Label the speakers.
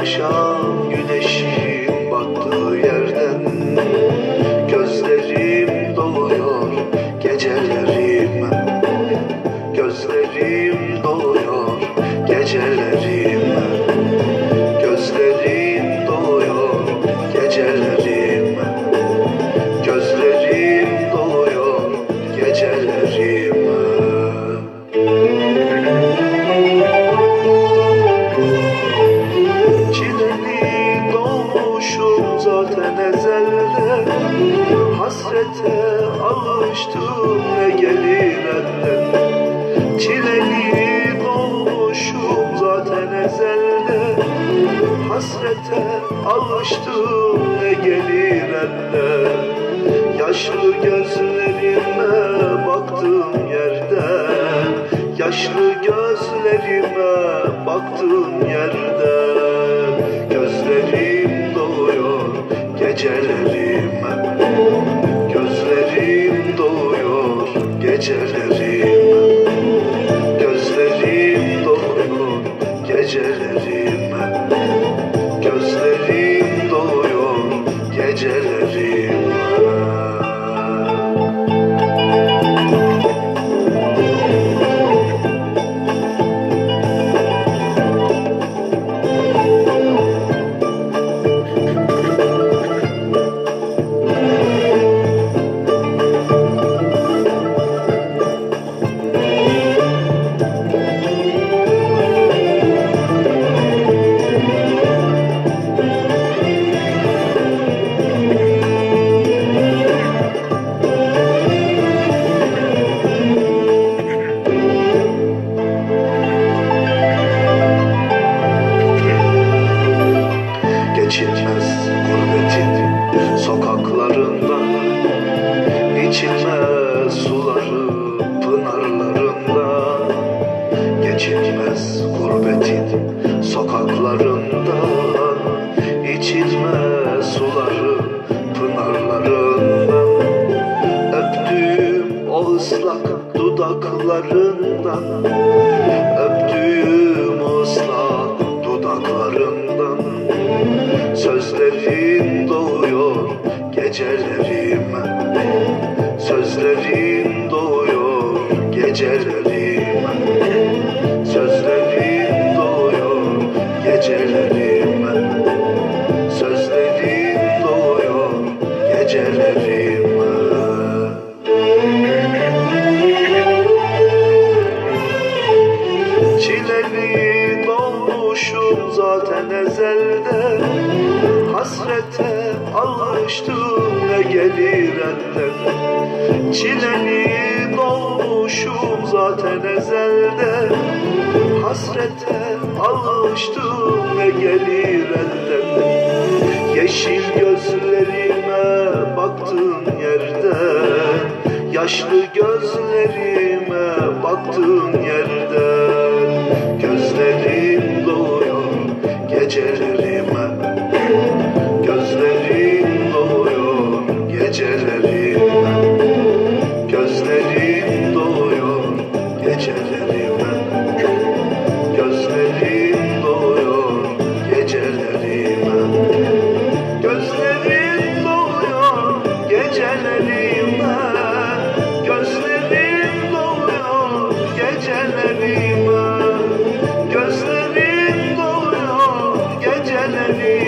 Speaker 1: akşam güneşin battığı yerden gözlerim doluyor gecelerime. Gözlerim doluyor gecelerime. Gözlerim doluyor gecelerime. Gözlerim doluyor gecelerime. Çileli doğmuşum zaten ezelde, hasrete alıştım ne gelir elden. Çileli doğmuşum zaten ezelde, hasrete alıştım ne gelir elden. Yaşlı gözlerime baktığım yerden, yaşlı gözlerime baktığım yerden, gözlerim doluyor gecelerime. Gözlerim doluyor gecelerime. Gözlerim doluyor gecelerime. Gözlerim doluyor gecelerime. Geçilmez gurbetin sokaklarından, içilmez suları pınarlarından. Geçilmez gurbetin sokaklarından, içilmez suları pınarlarından. Öptüğüm o ıslak dudaklarından, öptüğüm o ıslak dudaklarından. Sözlerin doğuyor gecelerime. Sözlerin doğuyor gecelerime. Sözlerin doğuyor gecelerime. Sözlerin doğuyor gecelerime. Çileli dolmuşum zaten ezelde, hasrete alıştım ne gelir elden. Çileli dolmuşum zaten ezelde, hasrete alıştım ne gelir elden. Yeşil gözlerime baktığım yerden, yaşlı gözlerime baktığım yerden, gözlerim doluyor gecelerime. Gözlerim doluyor gecelerime. Gözlerim doluyor gecelerime. Gözlerim doluyor gecelerime. Gözlerim doluyor gecelerime. Gözlerim doluyor gecelerime. Gözlerim doluyor gecelerime.